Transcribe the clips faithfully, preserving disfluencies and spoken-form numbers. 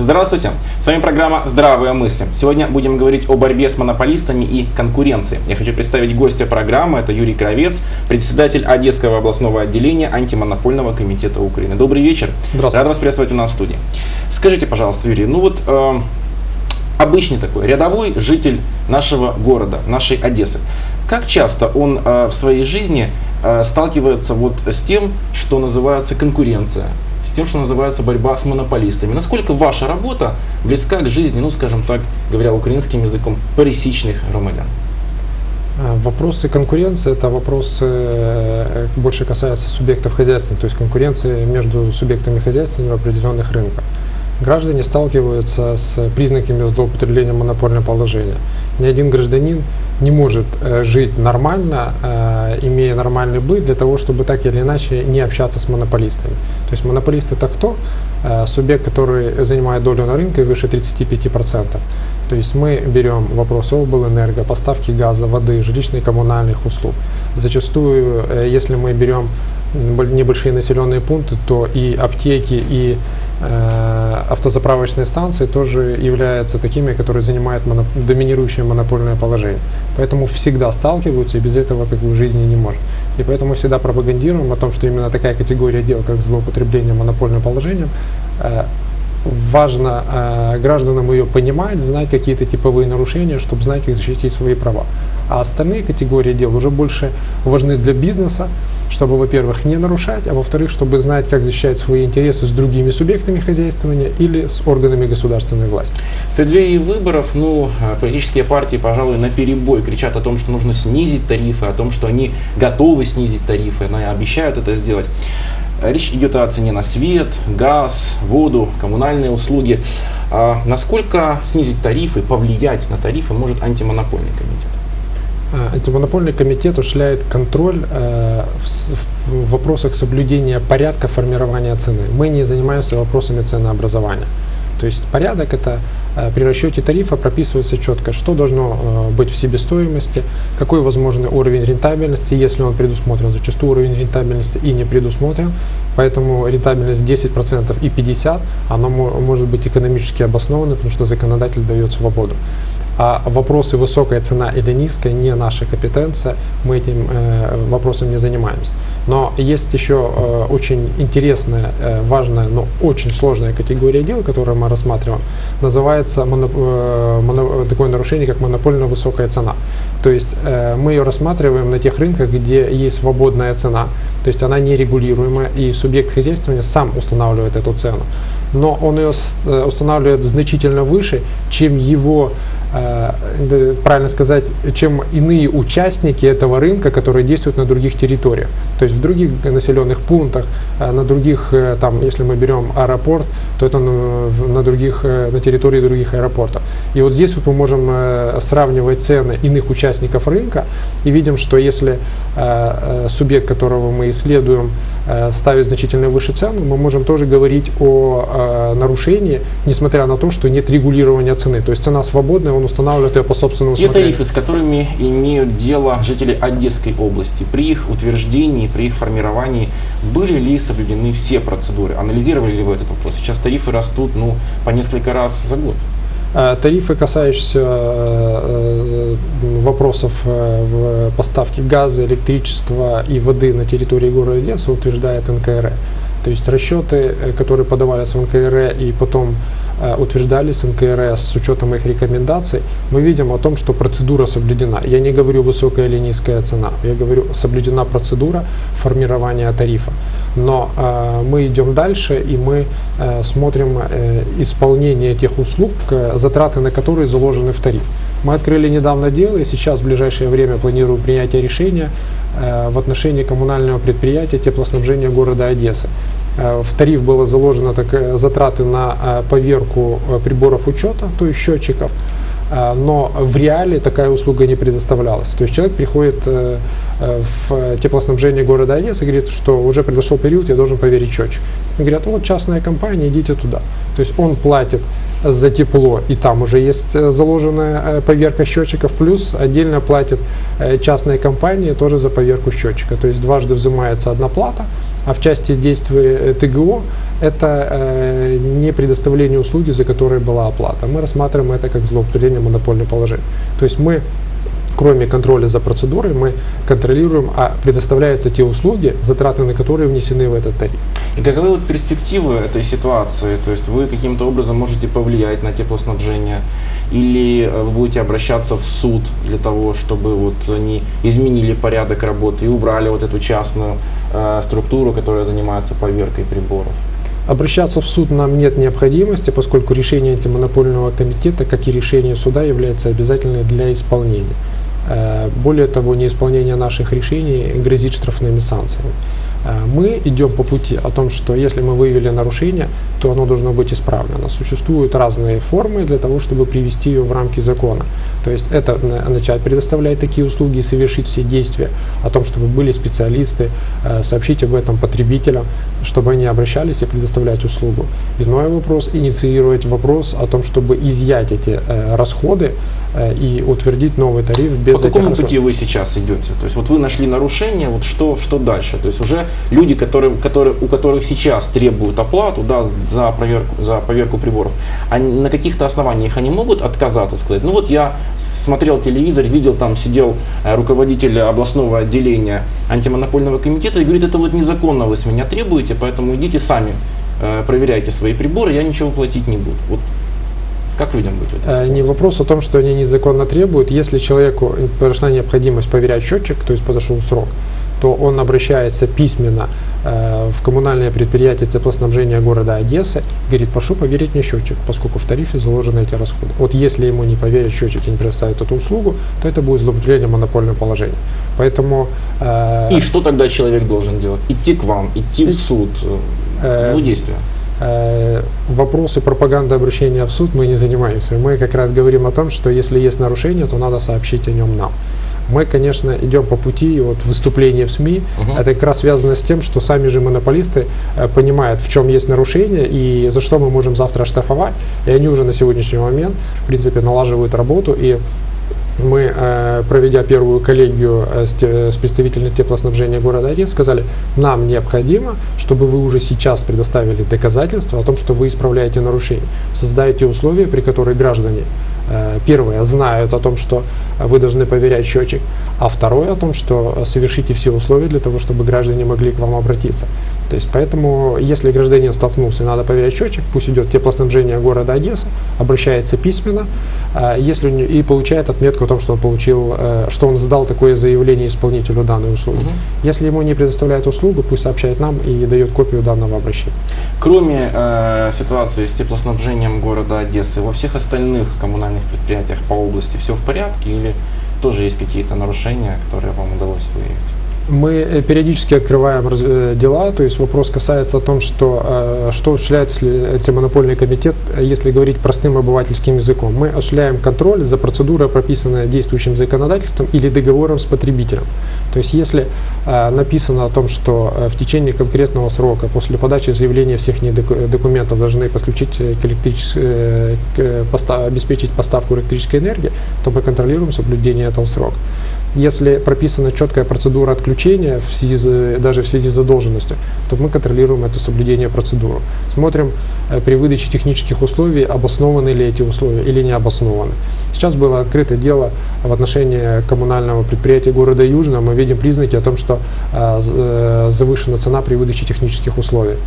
Здравствуйте! С вами программа «Здравые мысли». Сегодня будем говорить о борьбе с монополистами и конкуренцией. Я хочу представить гостя программы. Это Юрий Кравец, председатель Одесского областного отделения антимонопольного комитета Украины. Добрый вечер. Здравствуйте. Рад вас приветствовать у нас в студии. Скажите, пожалуйста, Юрий, ну вот э, обычный такой рядовой житель нашего города, нашей Одессы, как часто он э, в своей жизни э, сталкивается вот с тем, что называется конкуренция, с тем, что называется борьба с монополистами? Насколько ваша работа близка к жизни, ну скажем так, говоря украинским языком, пересечных громадян? Вопросы конкуренции – это вопросы больше касаются субъектов хозяйства, то есть конкуренции между субъектами хозяйства в определенных рынках. Граждане сталкиваются с признаками злоупотребления монопольного положения. Ни один гражданин не может жить нормально, имея нормальный быт, для того, чтобы так или иначе не общаться с монополистами. То есть монополист – это кто? Субъект, который занимает долю на рынке выше тридцати пяти процентов. То есть мы берем вопросы облэнерго, поставки газа, воды, жилищных и коммунальных услуг. Зачастую, если мы берем небольшие населенные пункты, то и аптеки, и э, автозаправочные станции тоже являются такими, которые занимают моноп... доминирующее монопольное положение. Поэтому всегда сталкиваются, и без этого как бы в жизни не может. И поэтому всегда пропагандируем о том, что именно такая категория дел, как злоупотребление монопольным положением, э, важно э, гражданам ее понимать, знать какие-то типовые нарушения, чтобы знать, как защитить свои права. А остальные категории дел уже больше важны для бизнеса, чтобы, во-первых, не нарушать, а во-вторых, чтобы знать, как защищать свои интересы с другими субъектами хозяйствования или с органами государственной власти. В преддверии выборов, ну, политические партии, пожалуй, наперебой кричат о том, что нужно снизить тарифы, о том, что они готовы снизить тарифы, они обещают это сделать. Речь идет о цене на свет, газ, воду, коммунальные услуги. А насколько снизить тарифы, повлиять на тарифы может антимонопольный комитет? Антимонопольный комитет осуществляет контроль э, в, в вопросах соблюдения порядка формирования цены. Мы не занимаемся вопросами ценообразования. То есть порядок — это э, при расчете тарифа прописывается четко, что должно э, быть в себестоимости, какой возможный уровень рентабельности, если он предусмотрен. Зачастую уровень рентабельности и не предусмотрен, поэтому рентабельность десять процентов и пятьдесят процентов, она может быть экономически обоснована, потому что законодатель дает свободу. А вопросы высокая цена или низкая не наша компетенция, мы этим э, вопросом не занимаемся. Но есть еще э, очень интересная, э, важная, но очень сложная категория дел, которую мы рассматриваем. Называется моно, э, моно, такое нарушение, как монопольно высокая цена. То есть э, мы ее рассматриваем на тех рынках, где есть свободная цена, то есть она нерегулируемая, и субъект хозяйствования сам устанавливает эту цену. Но он ее устанавливает значительно выше, чем его, правильно сказать, чем иные участники этого рынка, которые действуют на других территориях. То есть в других населенных пунктах, на других, там, если мы берем аэропорт, то это на, других, на территории других аэропортов. И вот здесь вот мы можем сравнивать цены иных участников рынка и видим, что если субъект, которого мы исследуем, ставит значительно выше цену, мы можем тоже говорить о э, нарушении, несмотря на то, что нет регулирования цены. То есть цена свободная, он устанавливает ее по собственному усмотрению. Те усмотрению. тарифы, с которыми имеют дело жители Одесской области, при их утверждении, при их формировании, были ли соблюдены все процедуры? Анализировали ли вы этот вопрос? Сейчас тарифы растут ну, по несколько раз за год. Тарифы, касающиеся вопросов в поставке газа, электричества и воды на территории города Одессы, утверждает эн ка эр э. То есть расчеты, которые подавались в эн ка эр э и потом утверждались эн ка эр э с учетом их рекомендаций, мы видим о том, что процедура соблюдена. Я не говорю высокая или низкая цена, я говорю соблюдена процедура формирования тарифа. Но э, мы идем дальше, и мы э, смотрим э, исполнение тех услуг, э, затраты на которые заложены в тариф. Мы открыли недавно дело, и сейчас в ближайшее время планируем принятие решения э, в отношении коммунального предприятия теплоснабжения города Одессы. Э, в тариф было заложено так, э, затраты на э, поверку э, приборов учета, то есть счетчиков, э, но в реале такая услуга не предоставлялась. То есть человек приходит э, в теплоснабжение города Одессы и говорит, что уже произошел период, я должен поверить счетчик. И говорят, вот частная компания, идите туда. То есть он платит за тепло, и там уже есть заложенная поверка счетчиков, плюс отдельно платит частные компании тоже за поверку счетчика. То есть дважды взимается одна плата, а в части действия тэ гэ о это э, не предоставление услуги, за которые была оплата. Мы рассматриваем это как злоупотребление монопольного положения. То есть мы, кроме контроля за процедурой, мы контролируем, а предоставляются те услуги, затраты на которые внесены в этот тариф. И каковы вот перспективы этой ситуации? То есть вы каким-то образом можете повлиять на теплоснабжение, или вы будете обращаться в суд для того, чтобы вот они изменили порядок работы и убрали вот эту частную э, структуру, которая занимается поверкой приборов? Обращаться в суд нам нет необходимости, поскольку решение антимонопольного комитета, как и решение суда, является обязательным для исполнения. Более того, неисполнение наших решений грозит штрафными санкциями. Мы идем по пути о том, что если мы выявили нарушение, то оно должно быть исправлено. Существуют разные формы для того, чтобы привести ее в рамки закона. То есть это начать предоставлять такие услуги и совершить все действия о том, чтобы были специалисты, сообщить об этом потребителям, чтобы они обращались и предоставлять услугу. Иной вопрос — инициировать вопрос о том, чтобы изъять эти расходы и утвердить новый тариф без этих расходов. По какому пути вы сейчас идете? То есть вот вы нашли нарушение, вот что, что дальше? То есть уже люди, которые, которые, у которых сейчас требуют оплату, да, за проверку, за поверку приборов, они, на каких-то основаниях они могут отказаться, сказать: ну вот я смотрел телевизор, видел, там сидел руководитель областного отделения антимонопольного комитета и говорит: это вот незаконно вы с меня требуете, поэтому идите сами, проверяйте свои приборы, я ничего платить не буду. Вот. Как людям быть в этой ситуации? Не вопрос о том, что они незаконно требуют. Если человеку пришла необходимость поверять счетчик, то есть подошел срок, то он обращается письменно э, в коммунальное предприятие теплоснабжения города Одессы и говорит: прошу поверить мне счетчик, поскольку в тарифе заложены эти расходы. Вот если ему не поверят счетчик и не предоставят эту услугу, то это будет злоупотребление монопольного положения. Поэтому, э, и что тогда человек должен делать? Идти к вам, идти в суд? Э, Его действия? Вопросы пропаганды обращения в суд мы не занимаемся. Мы как раз говорим о том, что если есть нарушение, то надо сообщить о нем нам. Мы, конечно, идем по пути вот, выступления в СМИ. Uh-huh. Это как раз связано с тем, что сами же монополисты э, понимают, в чем есть нарушение и за что мы можем завтра штрафовать. И они уже на сегодняшний момент, в принципе, налаживают работу. И мы, э, проведя первую коллегию э, с, те, с представителями теплоснабжения города Одессы, сказали: нам необходимо, чтобы вы уже сейчас предоставили доказательства о том, что вы исправляете нарушения, создаете условия, при которых граждане, э, первое, знают о том, что вы должны поверять счетчик, а второе, о том, что совершите все условия для того, чтобы граждане могли к вам обратиться. То есть, поэтому, если гражданин столкнулся и надо поверять счетчик, пусть идет теплоснабжение города Одессы, обращается письменно, э, если и получает отметку о том, что он получил, э, что он сдал такое заявление исполнителю данной услуги. Угу. Если ему не предоставляют услугу, пусть сообщает нам и дает копию данного обращения. Кроме э, ситуации с теплоснабжением города Одессы, во всех остальных коммунальных предприятиях по области все в порядке или тоже есть какие-то нарушения, которые вам удалось выявить? Мы периодически открываем дела, то есть вопрос касается о том, что, что осуществляет антимонопольный комитет, если говорить простым обывательским языком. Мы осуществляем контроль за процедурой, прописанной действующим законодательством или договором с потребителем. То есть если написано о том, что в течение конкретного срока после подачи заявления всех документов должны подключить к электрической, обеспечить поставку электрической энергии, то мы контролируем соблюдение этого срока. Если прописана четкая процедура отключения в связи с, даже в связи с задолженностью, то мы контролируем это соблюдение процедуры. Смотрим э, при выдаче технических условий, обоснованы ли эти условия или не обоснованы. Сейчас было открыто дело в отношении коммунального предприятия города Южного. Мы видим признаки о том, что э, э, завышена цена при выдаче технических условий.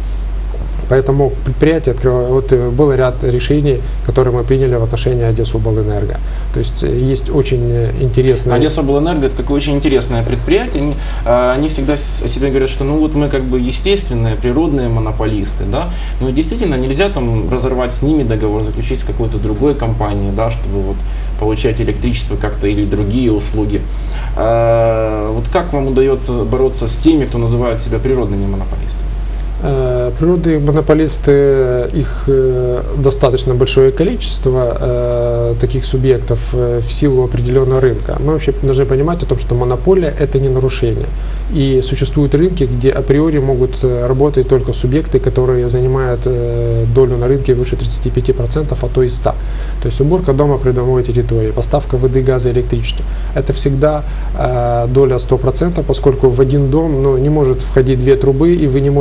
Поэтому предприятие открывает, вот был ряд решений, которые мы приняли в отношении Одессаоблэнерго. То есть есть очень интересные... Одессаоблэнерго — это такое очень интересное предприятие. Они, они всегда о себе говорят, что ну вот мы как бы естественные, природные монополисты, да, но действительно нельзя там разорвать с ними договор, заключить с какой-то другой компанией, да, чтобы вот получать электричество как-то или другие услуги. А, вот как вам удается бороться с теми, кто называет себя природными монополистами? Природные монополисты, их достаточно большое количество э, таких субъектов э, в силу определенного рынка. Мы вообще должны понимать о том, что монополия — это не нарушение. И существуют рынки, где априори могут работать только субъекты, которые занимают э, долю на рынке выше тридцати пяти процентов, а то и ста процентов. То есть уборка дома придомовой территории, поставка воды, газа, электричества. Это всегда э, доля сто процентов, поскольку в один дом ну, не может входить две трубы, и вы не можете у себя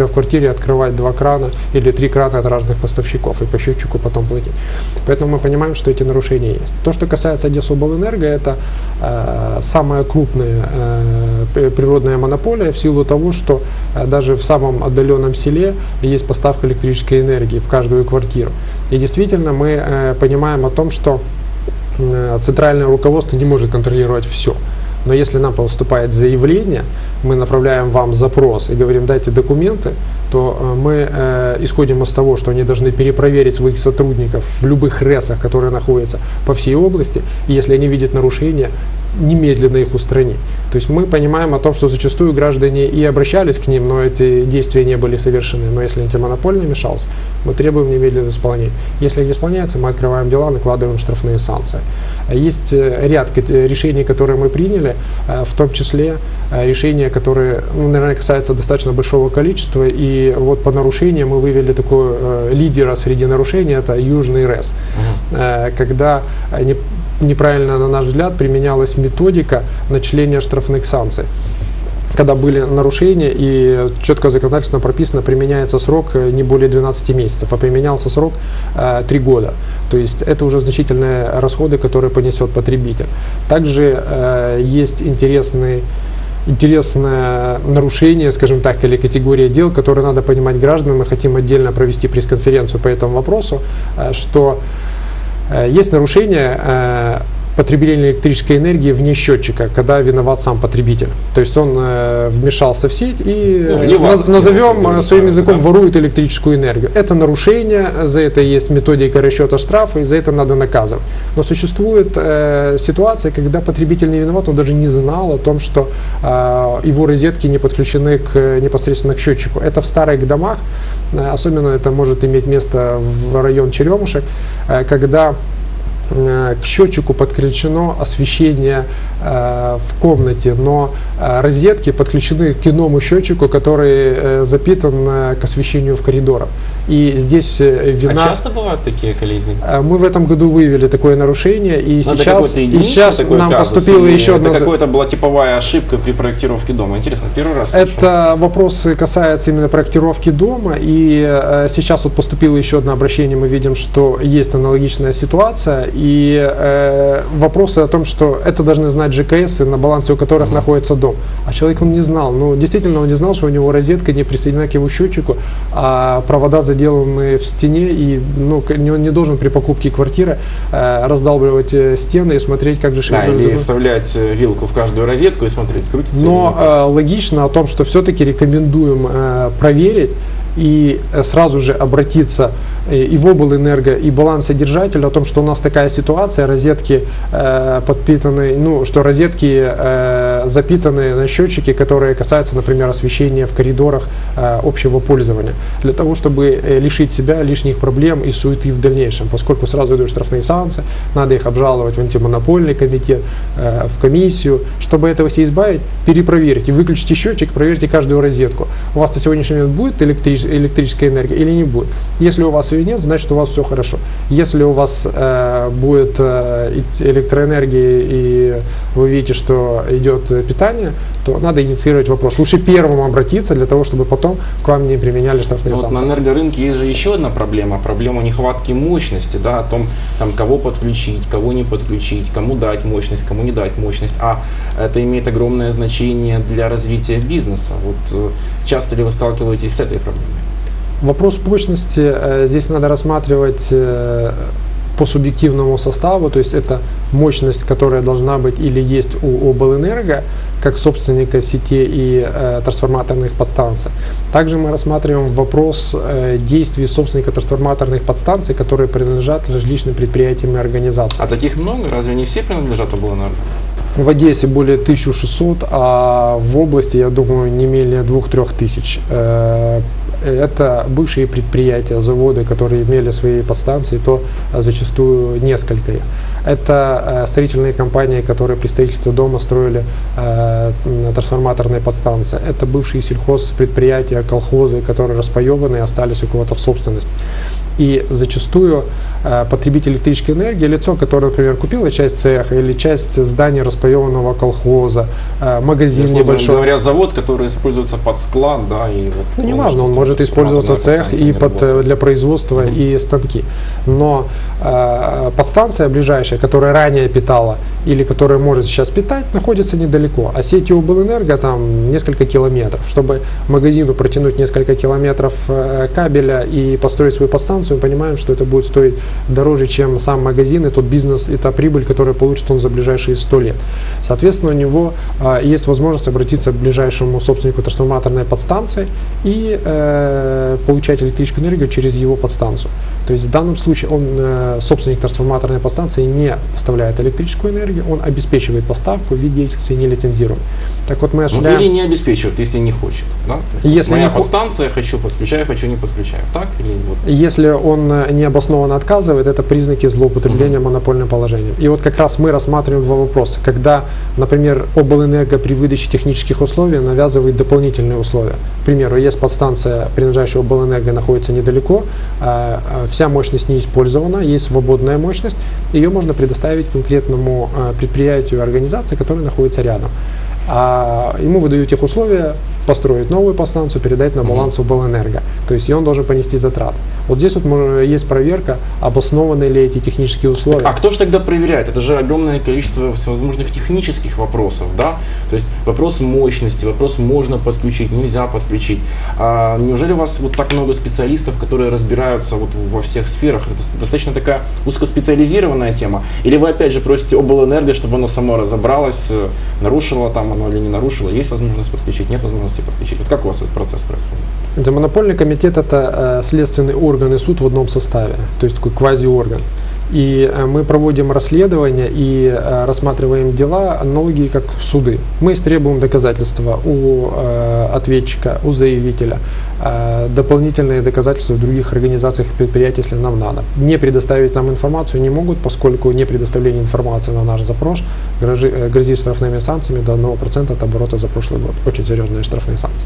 в квартире открывать два крана или три крана от разных поставщиков и по счетчику потом платить. Поэтому мы понимаем, что эти нарушения есть. То, что касается Одесаоблэнерго, это э, самая крупная э, природная монополия в силу того, что э, даже в самом отдаленном селе есть поставка электрической энергии в каждую квартиру. И действительно мы э, понимаем о том, что э, центральное руководство не может контролировать все. Но если нам поступает заявление, мы направляем вам запрос и говорим, дайте документы, то э, мы э, исходим из того, что они должны перепроверить своих сотрудников в любых РЭСах, которые находятся по всей области, и если они видят нарушения, немедленно их устранить. То есть мы понимаем о том, что зачастую граждане и обращались к ним, но эти действия не были совершены. Но если антимонопольный вмешался, мы требуем немедленного исполнения. Если не исполняется, мы открываем дела, накладываем штрафные санкции. Есть ряд решений, которые мы приняли, в том числе решения, которые, ну, наверное, касаются достаточно большого количества. И вот по нарушениям мы вывели такого лидера среди нарушений, это Южный РЭС. Uh-huh. Когда они неправильно, на наш взгляд, применялась методика начисления штрафных санкций. Когда были нарушения и четко законодательно прописано, применяется срок не более двенадцати месяцев, а применялся срок э, три года. То есть это уже значительные расходы, которые понесет потребитель. Также э, есть интересный интересное нарушение, скажем так, или категория дел, которые надо понимать гражданам. Мы хотим отдельно провести пресс-конференцию по этому вопросу, э, что есть нарушение потребления электрической энергии вне счетчика, когда виноват сам потребитель. То есть он вмешался в сеть и, ну, наз, назовем своим языком, да, ворует электрическую энергию. Это нарушение, за это есть методика расчета штрафа, и за это надо наказывать. Но существует э, ситуация, когда потребитель не виноват, он даже не знал о том, что э, его розетки не подключены к, непосредственно к счетчику. Это в старых домах, э, особенно это может иметь место в район Черемушек, э, когда к счетчику подключено освещение э, в комнате, но э, розетки подключены к иному счетчику, который э, запитан э, к освещению в коридорах. И здесь э, вина... А часто бывают такие коллизии? Э, мы в этом году выявили такое нарушение, и но сейчас, и сейчас нам казус, поступила еще одна... Это какая-то была типовая ошибка при проектировке дома. Интересно, первый раз слышу. Это вопросы касаются именно проектировки дома, и э, сейчас вот поступило еще одно обращение, мы видим, что есть аналогичная ситуация, и э, вопросы о том, что это должны знать ЖКС, на балансе у которых mm-hmm. находится дом. А человек он не знал. Ну, действительно, он не знал, что у него розетка не присоединена к его счетчику, а провода заделаны в стене, и ну, он не должен при покупке квартиры э, раздалбливать э, стены и смотреть, как же да, или дома. Вставлять вилку в каждую розетку и смотреть, крутится. Но э, логично о том, что все-таки рекомендуем э, проверить и сразу же обратиться и в облэнерго, и балансодержатель о том, что у нас такая ситуация, розетки э, подпитаны, ну, что розетки э, запитаны на счетчики, которые касаются, например, освещения в коридорах э, общего пользования, для того, чтобы лишить себя лишних проблем и суеты в дальнейшем, поскольку сразу идут штрафные санкции, надо их обжаловать в антимонопольный комитет, э, в комиссию. Чтобы этого все избавить, перепроверьте, выключите счетчик, проверьте каждую розетку. У вас на сегодняшний момент будет электрич, электрическая энергия или не будет. Если у вас ее нет, значит у вас все хорошо. Если у вас э, будет э, электроэнергия и вы видите, что идет питание, то надо инициировать вопрос. Лучше первым обратиться для того, чтобы потом к вам не применяли штрафные вот санкции. На энергорынке есть же еще одна проблема, проблема нехватки мощности, да, о том, там, кого подключить, кого не подключить, кому дать мощность, кому не дать мощность. А это имеет огромное значение для развития бизнеса. Вот часто ли вы сталкиваетесь с этой проблемой? Вопрос мощности э, здесь надо рассматривать э, по субъективному составу, то есть это мощность, которая должна быть или есть у облэнерго, как собственника сети и э, трансформаторных подстанций. Также мы рассматриваем вопрос э, действий собственника трансформаторных подстанций, которые принадлежат различным предприятиям и организациям. А таких много? Разве не все принадлежат облэнерго? В Одессе более тысячи шестисот, а в области, я думаю, не менее двух-трех тысяч. Это бывшие предприятия, заводы, которые имели свои подстанции, то зачастую несколько. Это строительные компании, которые при строительстве дома строили трансформаторные подстанции. Это бывшие сельхозпредприятия, колхозы, которые распаеваны и остались у кого-то в собственности. И зачастую потребитель электрической энергии, лицо, которое, например, купило часть цеха или часть здания распаеванного колхоза, магазин Условно небольшой. говоря, завод, который используется под склад, да, и вот Ну, не важно, он может использоваться цех и под, для производства mm-hmm. и станки. Но э, подстанция ближайшая, которая ранее питала или которая может сейчас питать, находится недалеко. А сети облэнерго там несколько километров. Чтобы магазину протянуть несколько километров э, кабеля и построить свою подстанцию, мы понимаем, что это будет стоить дороже, чем сам магазин, и тот бизнес, и та прибыль, которую получит он за ближайшие сто лет. Соответственно, у него э, есть возможность обратиться к ближайшему собственнику трансформаторной подстанции и э, получать электрическую энергию через его подстанцию. То есть в данном случае он, э, собственник трансформаторной подстанции, не поставляет электрическую энергию, он обеспечивает поставку в виде деятельности нелицензированной. Так вот мы осуществляем... Ну, или не обеспечивает, если не хочет. Да? Если моя не подстанция, хо... хочу подключаю, хочу не подключаю. Так? Или вот? Если он необоснованно отказывает, это признаки злоупотребления uh-huh. монопольным положением. И вот как раз мы рассматриваем два вопроса. Когда, например, облэнерго при выдаче технических условий навязывает дополнительные условия. К примеру, есть подстанция, принадлежащая облэнерго, находится недалеко, вся мощность не использована, есть свободная мощность, ее можно предоставить конкретному предприятию, организации, которая находится рядом. А ему выдают тех условия построить новую подстанцию, передать на баланс mm-hmm. облэнерго. То есть и он должен понести затраты. Вот здесь вот есть проверка, обоснованы ли эти технические условия. Так, а кто же тогда проверяет? Это же огромное количество всевозможных технических вопросов, да? То есть вопрос мощности, вопрос можно подключить, нельзя подключить. А неужели у вас вот так много специалистов, которые разбираются вот во всех сферах? Это достаточно такая узкоспециализированная тема? Или вы опять же просите облэнерго, чтобы оно само разобралось, нарушило там оно или не нарушило? Есть возможность подключить, нет возможности подключить? Вот как у вас этот процесс происходит? Антимонопольный комитет – это э, следственный орган и суд в одном составе, то есть такой квазиорган. И э, мы проводим расследования и э, рассматриваем дела аналогии как суды. Мы истребуем доказательства у э, ответчика, у заявителя, э, дополнительные доказательства в других организациях и предприятиях, если нам надо. Не предоставить нам информацию не могут, поскольку не предоставление информации на наш запрос грозит штрафными санкциями до одного процента от оборота за прошлый год. Очень серьезные штрафные санкции.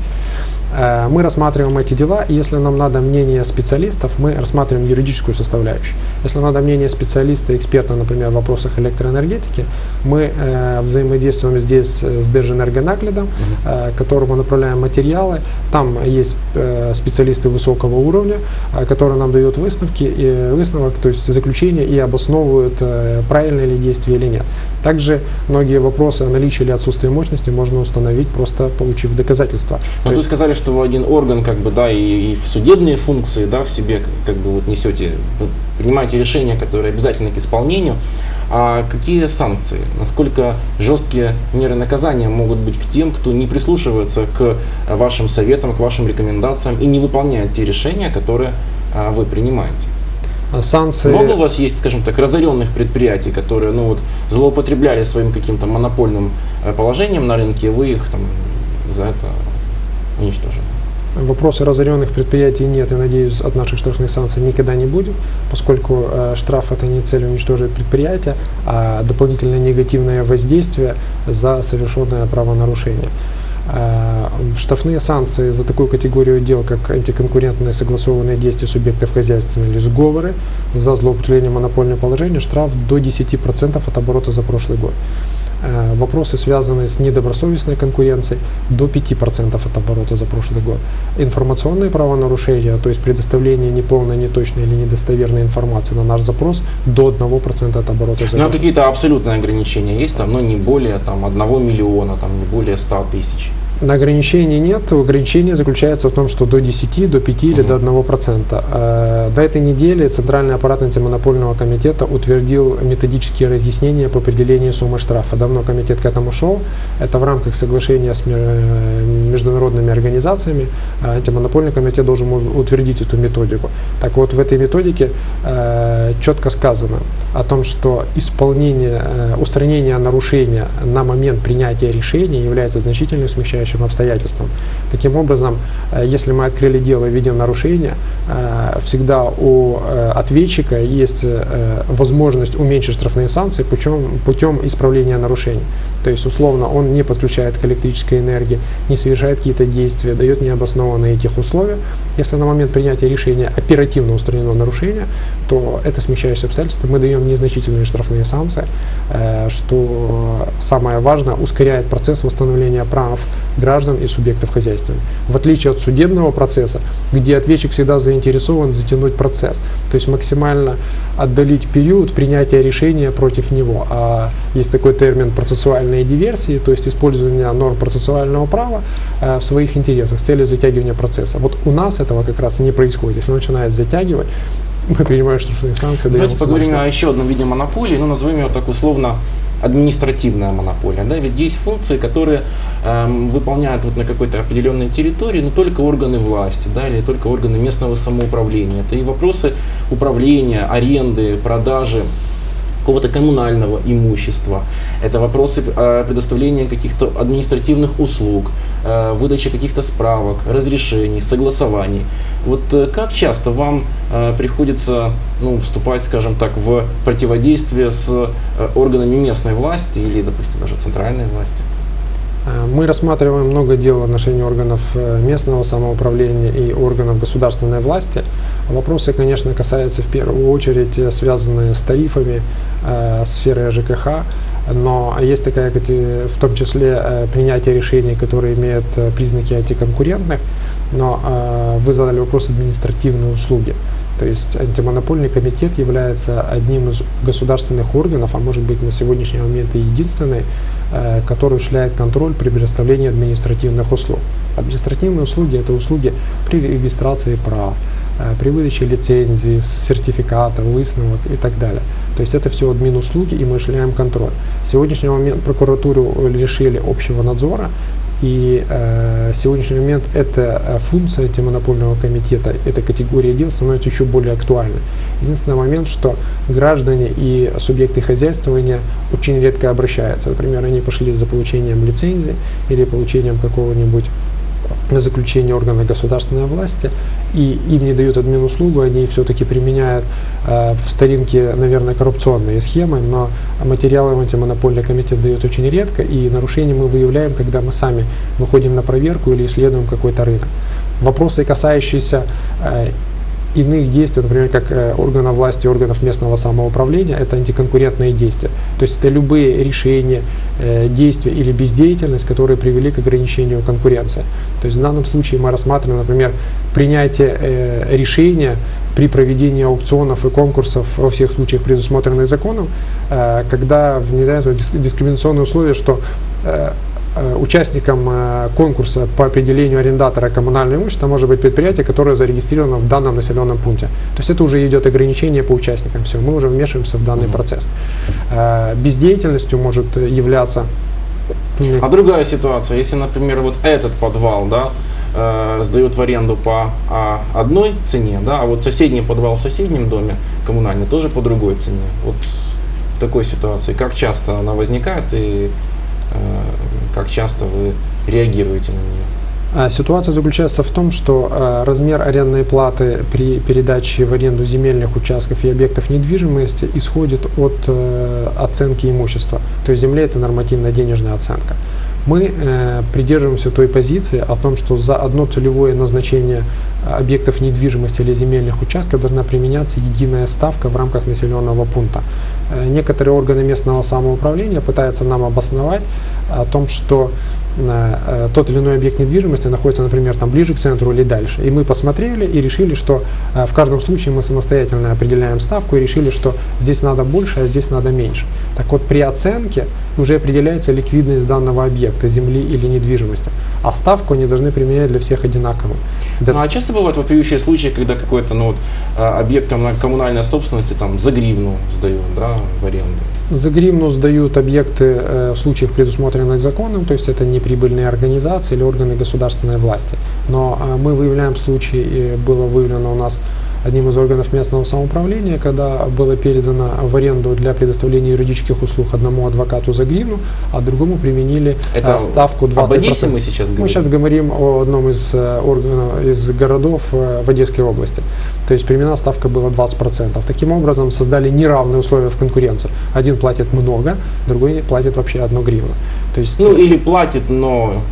Мы рассматриваем эти дела, и если нам надо мнение специалистов, мы рассматриваем юридическую составляющую. Если надо мнение специалиста, эксперта, например, в вопросах электроэнергетики, мы э, взаимодействуем здесь с Держэнергонаглядом, э, которому направляем материалы. Там есть э, специалисты высокого уровня, э, которые нам дают выставки, и выставок, то есть заключения, и обосновывают, э, правильное ли действие или нет. Также многие вопросы о наличии или отсутствии мощности можно установить, просто получив доказательства. Но вы сказали, что вы один орган, как бы, да, и, и в судебные функции, да, в себе, как бы, вот несете, вы принимаете решения, которые обязательны к исполнению. А какие санкции? Насколько жесткие меры наказания могут быть к тем, кто не прислушивается к вашим советам, к вашим рекомендациям и не выполняет те решения, которые а, вы принимаете? Санкции... Много у вас есть, скажем так, разоренных предприятий, которые, ну, вот, злоупотребляли своим каким-то монопольным положением на рынке, и вы их там за это уничтожили? Вопроса разоренных предприятий нет, и, надеюсь, от наших штрафных санкций никогда не будет, поскольку э, штраф – это не цель уничтожить предприятие, а дополнительное негативное воздействие за совершенное правонарушение. Э, штрафные санкции за такую категорию дел, как антиконкурентные согласованные действия субъектов хозяйственной или сговоры за злоупотребление монопольного положения, штраф до десяти процентов от оборота за прошлый год. Вопросы, связанные с недобросовестной конкуренцией, до пяти процентов от оборота за прошлый год. Информационные правонарушения, то есть предоставление неполной, неточной или недостоверной информации на наш запрос, до одного процента от оборота за прошлый год. Но какие-то абсолютные ограничения есть, там, но не более там, одного миллиона, там, не более ста тысяч? На ограничений нет. Ограничение заключается в том, что до десяти, до пяти или до одного процента. До этой недели Центральный аппарат антимонопольного комитета утвердил методические разъяснения по определению суммы штрафа. Давно комитет к этому шел. Это в рамках соглашения с международными организациями. Антимонопольный комитет должен утвердить эту методику. Так вот, в этой методике четко сказано о том, что исполнение, устранение нарушения на момент принятия решения является значительным смягчающим обстоятельством. Таким образом, если мы открыли дело и видим нарушение, всегда у ответчика есть возможность уменьшить штрафные санкции путем, путем исправления нарушений. То есть, условно, он не подключает к электрической энергии, не совершает совершает какие-то действия, дает необоснованные этих условия. Если на момент принятия решения оперативно устранено нарушение, то это смягчающее обстоятельство. Мы даем незначительные штрафные санкции, что самое важное, ускоряет процесс восстановления прав граждан и субъектов хозяйства. В отличие от судебного процесса, где ответчик всегда заинтересован затянуть процесс, то есть максимально отдалить период принятия решения против него. А есть такой термин процессуальные диверсии, то есть использование норм процессуального права в своих интересах с целью затягивания процесса. Вот у нас этого как раз не происходит. Если он начинает затягивать, мы принимаем штрафные санкции. Давайте поговорим о еще одном виде монополии, ну назовем его так условно административная монополия. Да? Ведь есть функции, которые э, выполняют вот на какой-то определенной территории, но только органы власти, да, или только органы местного самоуправления. Это и вопросы управления, аренды, продажи какого-то коммунального имущества. Это вопросы э, предоставления каких-то административных услуг, э, выдачи каких-то справок, разрешений, согласований. Вот э, как часто вам э, приходится ну, вступать, скажем так, в противодействие с э, органами местной власти или, допустим, даже центральной власти? Мы рассматриваем много дел в отношении органов местного самоуправления и органов государственной власти. Вопросы, конечно, касаются в первую очередь связанные с тарифами, э, сферой ЖКХ, но есть такая, в том числе, э, принятие решений, которые имеют признаки антиконкурентных, но э, вы задали вопрос административные услуги. То есть антимонопольный комитет является одним из государственных органов, а может быть на сегодняшний момент и единственный, э, который осуществляет контроль при предоставлении административных услуг. Административные услуги – это услуги при регистрации прав, э, при выдаче лицензий, сертификатов, выставок и так далее. То есть это все админ-услуги, и мы осуществляем контроль. В сегодняшний момент прокуратуру лишили общего надзора, и э, в сегодняшний момент эта функция антимонопольного комитета, эта категория дел становится еще более актуальной. Единственный момент, что граждане и субъекты хозяйствования очень редко обращаются. Например, они пошли за получением лицензии или получением какого-нибудь заключения органа государственной власти, и им не дают админ-услугу, они все-таки применяют э, в старинке, наверное, коррупционные схемы, но материалы антимонопольный комитет дает очень редко, и нарушения мы выявляем, когда мы сами выходим на проверку или исследуем какой-то рынок. Вопросы, касающиеся э, иных действий, например, как э, органов власти, органов местного самоуправления, это антиконкурентные действия. То есть это любые решения, э, действия или бездеятельность, которые привели к ограничению конкуренции. То есть в данном случае мы рассматриваем, например, принятие э, решения при проведении аукционов и конкурсов во всех случаях, предусмотренных законом, э, когда внедряются дискриминационные условия, что э, участником конкурса по определению арендатора коммунального имущества может быть предприятие, которое зарегистрировано в данном населенном пункте. То есть это уже идет ограничение по участникам. Все, мы уже вмешиваемся в данный процесс. Бездеятельностью может являться... А другая ситуация, если, например, вот этот подвал, да, э, сдают в аренду по а, одной цене, да, а вот соседний подвал в соседнем доме коммунальный тоже по другой цене. Вот в такой ситуации как часто она возникает и как часто вы реагируете на нее? Ситуация заключается в том, что размер арендной платы при передаче в аренду земельных участков и объектов недвижимости исходит от оценки имущества. То есть земля – это нормативная денежная оценка. Мы э, придерживаемся той позиции о том, что за одно целевое назначение объектов недвижимости или земельных участков должна применяться единая ставка в рамках населенного пункта. Э, некоторые органы местного самоуправления пытаются нам обосновать о том, что э, тот или иной объект недвижимости находится, например, там ближе к центру или дальше. И мы посмотрели и решили, что э, в каждом случае мы самостоятельно определяем ставку и решили, что здесь надо больше, а здесь надо меньше. Так вот, при оценке уже определяется ликвидность данного объекта, земли или недвижимости, а ставку они должны применять для всех одинаково. Ну, а часто бывают вопиющие случаи, когда какой-то ну, вот, объект там, коммунальной собственности там, за гривну сдают, да, в аренду? За гривну сдают объекты э, в случаях, предусмотренных законом, то есть это неприбыльные организации или органы государственной власти. Но э, мы выявляем случаи, и было выявлено у нас одним из органов местного самоуправления, когда было передано в аренду для предоставления юридических услуг одному адвокату за гривну, а другому применили это ставку двадцать процентов. Об Одессе мы сейчас говорим? Мы сейчас говорим о одном из органов, из городов в Одесской области. То есть применена ставка была двадцать процентов. Таким образом создали неравные условия в конкуренцию. Один платит много, другой платит вообще одну гривну. То есть, ну или платит, но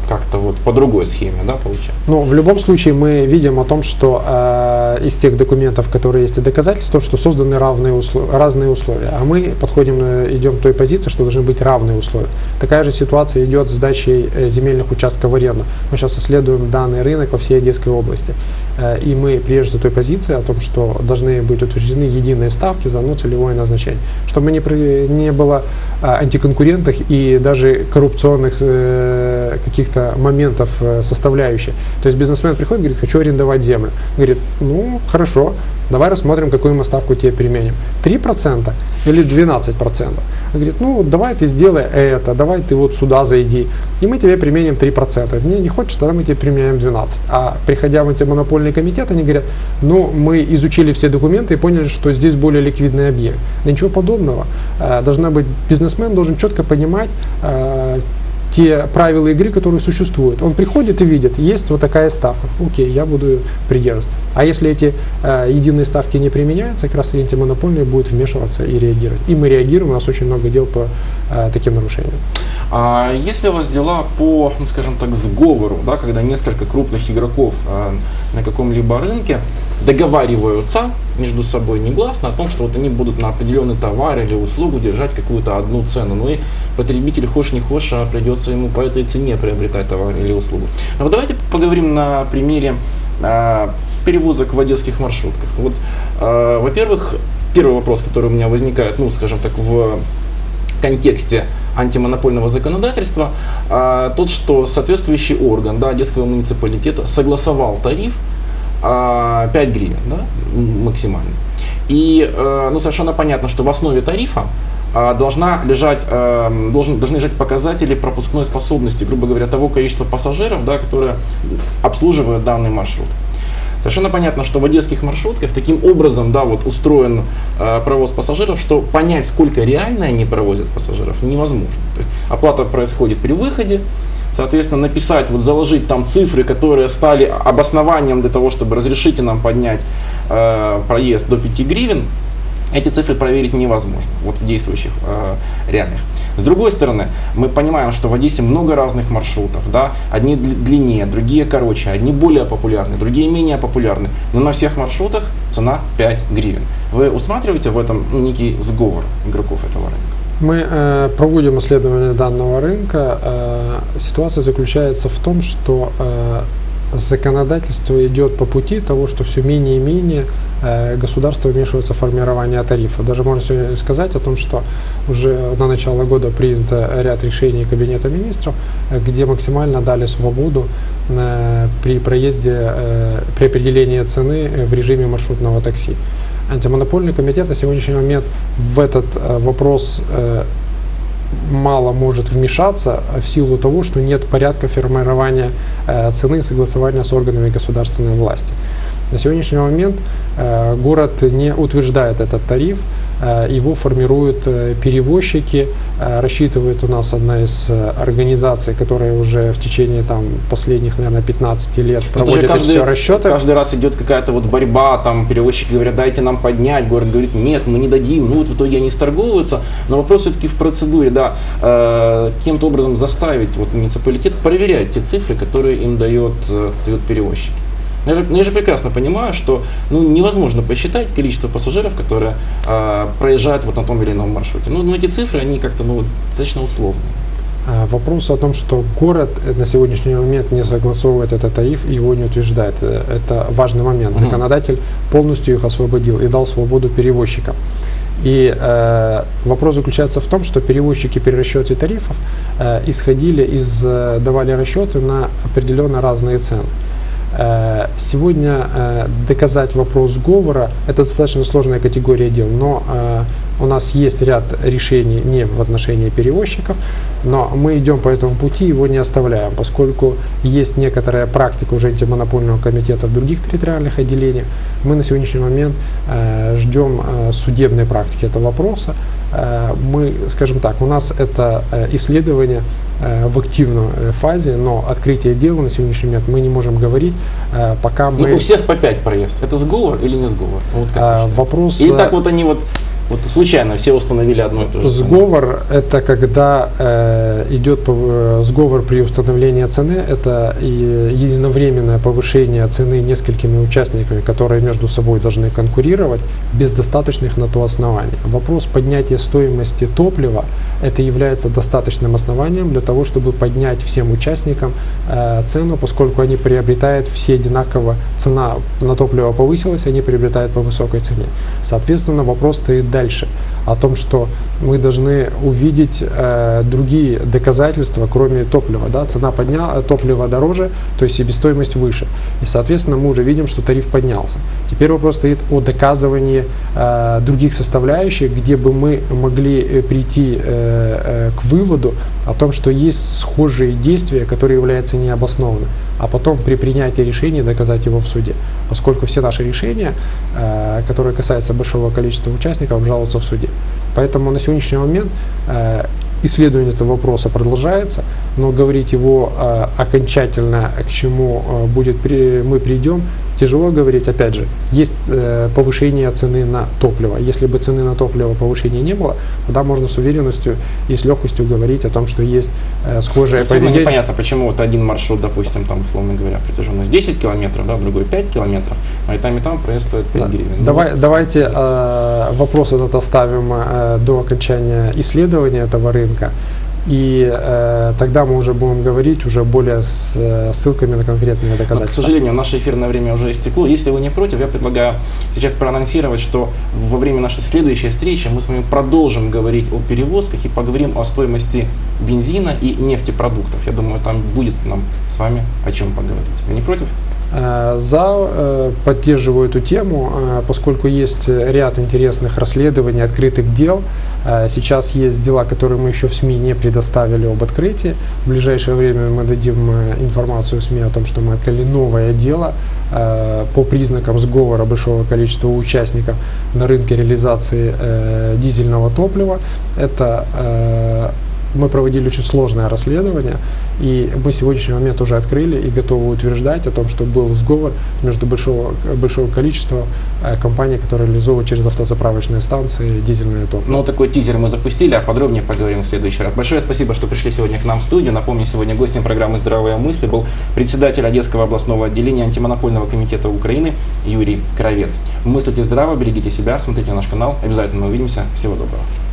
как-то вот по другой схеме, да, получается? Ну, в любом случае мы видим о том, что э, из тех документов, которые есть, и доказательства, что созданы равные услов... разные условия. А мы подходим, идем к той позиции, что должны быть равные условия. Такая же ситуация идет с сдачей э, земельных участков в аренду. Мы сейчас исследуем данный рынок во всей Одесской области. Э, и мы прежде той позиции о том, что должны быть утверждены единые ставки за одно целевое назначение. Чтобы не, при... не было э, антиконкурентных и даже коррупционных э, каких-то моментов составляющих. То есть бизнесмен приходит и говорит, хочу арендовать землю. Говорит, ну хорошо, давай рассмотрим, какую мы ставку тебе применим. три процента или двенадцать процентов. Он говорит, ну давай ты сделай это, давай ты вот сюда зайди, и мы тебе применим три процента. Не, не хочешь, тогда мы тебе применяем двенадцать процентов. А приходя в антимонопольный комитет, они говорят, ну мы изучили все документы и поняли, что здесь более ликвидный объект. Да ничего подобного. Должна быть, бизнесмен должен четко понимать те правила игры, которые существуют. Он приходит и видит, есть вот такая ставка. Окей, я буду придерживаться. А если эти э, единые ставки не применяются, как раз антимонопольный будет вмешиваться и реагировать. И мы реагируем, у нас очень много дел по э, таким нарушениям. А если у вас дела по, ну, скажем так, сговору, да, когда несколько крупных игроков э, на каком-либо рынке договариваются между собой негласно о том, что вот они будут на определенный товар или услугу держать какую-то одну цену, ну и потребитель хошь не хошь, а придется ему по этой цене приобретать товар или услугу. Но вот давайте поговорим на примере э, перевозок в одесских маршрутках. Вот, э, во-первых, первый вопрос, который у меня возникает, ну, скажем так, в контексте антимонопольного законодательства, э, тот, что соответствующий орган, да, Одесского муниципалитета согласовал тариф э, пять гривен, да, максимально. И э, ну, совершенно понятно, что в основе тарифа э, должна лежать, э, должен, должны лежать показатели пропускной способности, грубо говоря, того количества пассажиров, да, которые обслуживают данный маршрут. Совершенно понятно, что в одесских маршрутках таким образом, да, вот устроен э, провоз пассажиров, что понять, сколько реально они провозят пассажиров, невозможно. То есть оплата происходит при выходе, соответственно, написать, вот заложить там цифры, которые стали обоснованием для того, чтобы разрешите нам поднять э, проезд до пяти гривен, эти цифры проверить невозможно вот в действующих э, реалиях. С другой стороны, мы понимаем, что в Одессе много разных маршрутов, да? Одни длиннее, другие короче, одни более популярны, другие менее популярны, но на всех маршрутах цена пять гривен. Вы усматриваете в этом некий сговор игроков этого рынка? Мы э, проводим исследование данного рынка. Э, ситуация заключается в том, что э, законодательство идет по пути того, что все менее и менее э, государство вмешивается в формирование тарифа. Даже можно сегодня сказать о том, что уже на начало года принято ряд решений Кабинета министров, э, где максимально дали свободу э, при проезде, э, при определении цены в режиме маршрутного такси. Антимонопольный комитет на сегодняшний момент в этот э, вопрос э, мало может вмешаться в силу того, что нет порядка формирования э, цены и согласования с органами государственной власти. На сегодняшний момент э, город не утверждает этот тариф, э, его формируют э, перевозчики, э, рассчитывает у нас одна из э, организаций, которая уже в течение там, последних, наверное, пятнадцати лет проводит эти все расчеты. Каждый раз идет какая-то вот борьба, там перевозчики говорят, дайте нам поднять, город говорит, нет, мы не дадим, ну вот в итоге они сторговываются, но вопрос все-таки в процедуре, да, э, каким-то образом заставить вот, муниципалитет проверять те цифры, которые им дает, э, дает перевозчики. Я же, я же прекрасно понимаю, что ну, невозможно посчитать количество пассажиров, которые э, проезжают вот на том или ином маршруте. Ну, ну эти цифры, они как-то ну, достаточно условные. Вопрос о том, что город на сегодняшний момент не согласовывает этот тариф и его не утверждает. Это важный момент. Mm-hmm. Законодатель полностью их освободил и дал свободу перевозчикам. И э, вопрос заключается в том, что перевозчики при расчете тарифов э, исходили из, э, давали расчеты на определенно разные цены. Сегодня э, доказать вопрос сговора – это достаточно сложная категория дел, но э, у нас есть ряд решений не в отношении перевозчиков, но мы идем по этому пути, его не оставляем, поскольку есть некоторая практика уже антимонопольного комитета в других территориальных отделениях. Мы на сегодняшний момент э, ждем э, судебной практики этого вопроса. Э, мы, скажем так, у нас это э, исследование э, в активной фазе, но открытие дела на сегодняшний момент мы не можем говорить, э, пока мы… Ну, у всех по пять проезд. Это сговор или не сговор? Вот как э, вопрос… Или так вот они вот Вот случайно все установили одно и то же. Сговор – это когда э, идет пов... сговор при установлении цены, это и единовременное повышение цены несколькими участниками, которые между собой должны конкурировать, без достаточных на то оснований. Вопрос поднятия стоимости топлива – это является достаточным основанием для того, чтобы поднять всем участникам э, цену, поскольку они приобретают все одинаково, цена на топливо повысилась, они приобретают по высокой цене. Соответственно, вопрос стоит дальше о том, что мы должны увидеть э, другие доказательства, кроме топлива. Да? Цена подняла, топливо дороже, то есть себестоимость выше. И, соответственно, мы уже видим, что тариф поднялся. Теперь вопрос стоит о доказывании э, других составляющих, где бы мы могли прийти э, э, к выводу о том, что есть схожие действия, которые являются необоснованными, а потом при принятии решения доказать его в суде. Поскольку все наши решения, э, которые касаются большого количества участников, обжалуются в суде. Поэтому на сегодняшний момент э, исследование этого вопроса продолжается, но говорить его э, окончательно, к чему э, будет при, мы придем, тяжело говорить. Опять же, есть э, повышение цены на топливо. Если бы цены на топливо повышения не было, тогда можно с уверенностью и с легкостью говорить о том, что есть э, схожее но поведение. Непонятно, почему вот один маршрут, допустим, там, условно говоря, протяженность десять километров, да, другой пять километров, а и там, и там проезд стоит пять да. гривен. Давай, ну, давайте э, вопрос этот оставим э, до окончания исследования этого рынка. И э, тогда мы уже будем говорить уже более с э, ссылками на конкретные доказательства. Но, к сожалению, наше эфирное время уже истекло. Если вы не против, я предлагаю сейчас проанонсировать, что во время нашей следующей встречи мы с вами продолжим говорить о перевозках и поговорим о стоимости бензина и нефтепродуктов. Я думаю, там будет нам с вами о чем поговорить. Вы не против? За поддерживаю эту тему, поскольку есть ряд интересных расследований, открытых дел. Сейчас есть дела, которые мы еще в СМИ не предоставили об открытии. В ближайшее время мы дадим информацию в СМИ о том, что мы открыли новое дело по признакам сговора большого количества участников на рынке реализации дизельного топлива. Это мы проводили очень сложное расследование, и мы в сегодняшний момент уже открыли и готовы утверждать о том, что был сговор между большого, большого количества э, компаний, которые реализовывают через автозаправочные станции дизельное топливо. Ну, такой тизер мы запустили, а подробнее поговорим в следующий раз. Большое спасибо, что пришли сегодня к нам в студию. Напомню, сегодня гостем программы «Здравые мысли» был председатель Одесского областного отделения антимонопольного комитета Украины Юрий Кравец. Мыслите здраво, берегите себя, смотрите наш канал. Обязательно увидимся. Всего доброго.